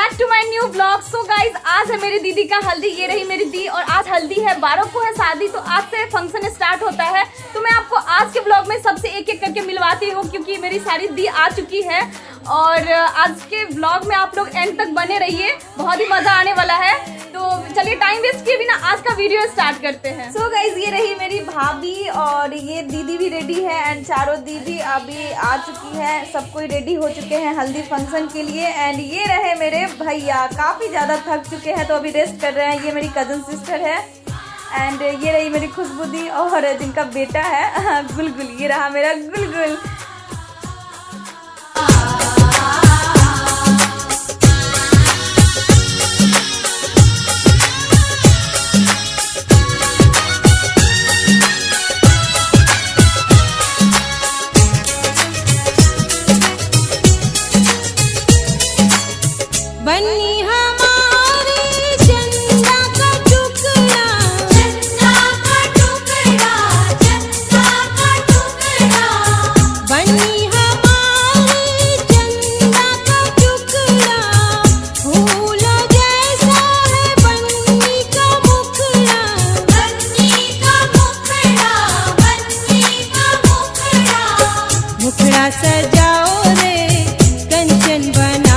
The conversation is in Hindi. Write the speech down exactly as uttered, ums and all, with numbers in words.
Back to my new blog. So guys, आज है मेरी दीदी का हल्दी। ये रही मेरी दी और आज हल्दी है, बारह को है शादी, तो आज से फंक्शन स्टार्ट होता है। तो मैं आपको आज के ब्लॉग में सबसे एक एक करके मिलवाती हूँ क्योंकि मेरी सारी दी आ चुकी है। और आज के ब्लॉग में आप लोग एंड तक बने रहिए, बहुत ही मजा आने वाला है। तो चलिए टाइम वेस्ट किए बिना आज का वीडियो स्टार्ट करते हैं। सो so गाइज, ये रही मेरी भाभी और ये दीदी भी रेडी है एंड चारों दीदी अभी आ चुकी है। सब कोई रेडी हो चुके हैं हल्दी फंक्शन के लिए। एंड ये रहे मेरे भैया, काफी ज्यादा थक चुके हैं तो अभी रेस्ट कर रहे हैं। ये मेरी कजन सिस्टर है एंड ये रही मेरी खुशबू दी और जिनका बेटा है गुलगुल। ये रहा मेरा गुलगुल। बन्नी हमारी चंदा का टुकड़ा, चंदा का टुकड़ा, चंदा का टुकड़ा। बन्नी हमारी चंदा का टुकड़ा, फूलों जैसा है बन्नी का मुखड़ा, बन्नी का मुखड़ा, बन्नी का मुखड़ा। मुखड़ा सजाओ रे कंचन बना